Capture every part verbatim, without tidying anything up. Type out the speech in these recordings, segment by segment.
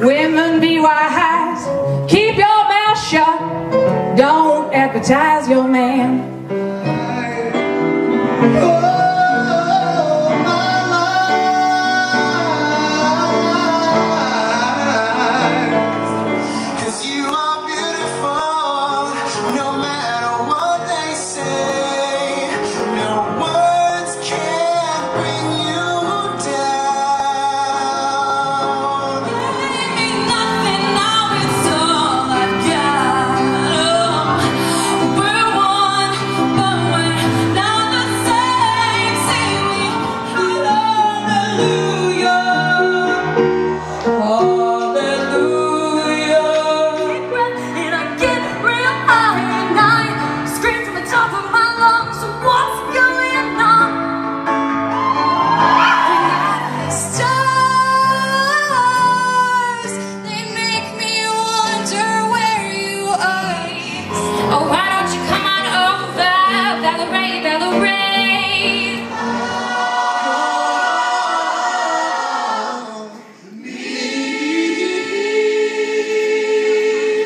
Women, be wise, keep your mouth shut, don't advertise your man.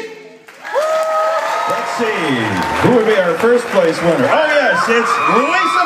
Who would be our first place winner? Oh yes, it's Lisa!